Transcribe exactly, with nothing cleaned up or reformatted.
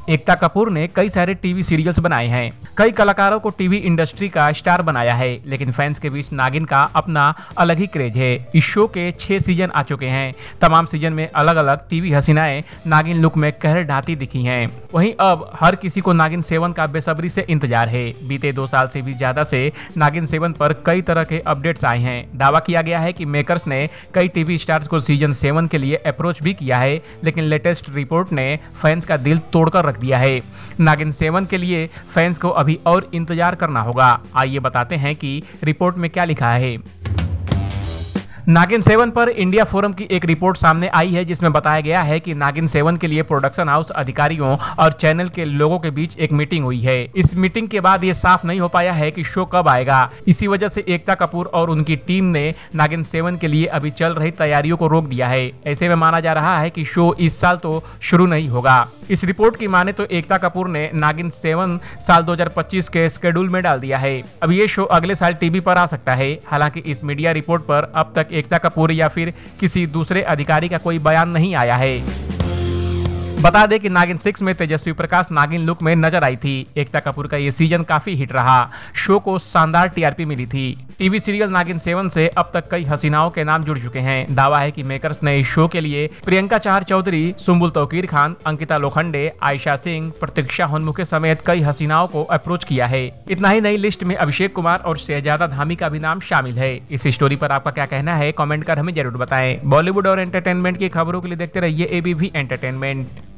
एकता कपूर ने कई सारे टीवी सीरियल्स बनाए हैं, कई कलाकारों को टीवी इंडस्ट्री का स्टार बनाया है, लेकिन फैंस के बीच नागिन का अपना अलग ही क्रेज है। इस शो के छह सीजन आ चुके हैं। तमाम सीजन में अलग अलग टीवी हसीनाएं नागिन लुक में कहर ढाती दिखी हैं। वहीं अब हर किसी को नागिन सेवन का बेसब्री से इंतजार है। बीते दो साल से भी ज्यादा से नागिन सेवन पर कई तरह के अपडेट्स आए हैं। दावा किया गया है कि मेकर्स ने कई टीवी स्टार्स को सीजन सेवन के लिए अप्रोच भी किया है, लेकिन लेटेस्ट रिपोर्ट ने फैंस का दिल तोड़कर रख दिया है। नागिन सेवन के लिए फैंस को अभी और इंतजार करना होगा। आइए बताते हैं कि रिपोर्ट में क्या लिखा है। नागिन सेवन पर इंडिया फोरम की एक रिपोर्ट सामने आई है, जिसमें बताया गया है कि नागिन सेवन के लिए प्रोडक्शन हाउस अधिकारियों और चैनल के लोगों के बीच एक मीटिंग हुई है। इस मीटिंग के बाद ये साफ नहीं हो पाया है कि शो कब आएगा। इसी वजह से एकता कपूर और उनकी टीम ने नागिन सेवन के लिए अभी चल रही तैयारियों को रोक दिया है। ऐसे में माना जा रहा है कि शो इस साल तो शुरू नहीं होगा। इस रिपोर्ट की माने तो एकता कपूर ने नागिन सेवन साल दो हज़ार पच्चीस के शेड्यूल में डाल दिया है। अब ये शो अगले साल टीवी पर आ सकता है। हालांकि इस मीडिया रिपोर्ट पर अब तक एकता कपूर या फिर किसी दूसरे अधिकारी का कोई बयान नहीं आया है। बता दें कि नागिन सिक्स में तेजस्वी प्रकाश नागिन लुक में नजर आई थी। एकता कपूर का ये सीजन काफी हिट रहा। शो को शानदार टीआरपी मिली थी। टीवी सीरियल नागिन सेवन से अब तक कई हसीनाओं के नाम जुड़ चुके हैं। दावा है कि मेकर्स ने इस शो के लिए प्रियंका चाहर चौधरी, सुम्बुल तौकीर खान, अंकिता लोखंडे, आयशा सिंह, प्रतीक्षा हनमुखे समेत कई हसीनाओं को अप्रोच किया है। इतना ही नहीं, लिस्ट में अभिषेक कुमार और शहजादा धामी का भी नाम शामिल है। इस स्टोरी पर आपका क्या कहना है, कमेंट कर हमें जरूर बताएं। बॉलीवुड और एंटरटेनमेंट की खबरों के लिए देखते रहिए एबीपी एंटरटेनमेंट।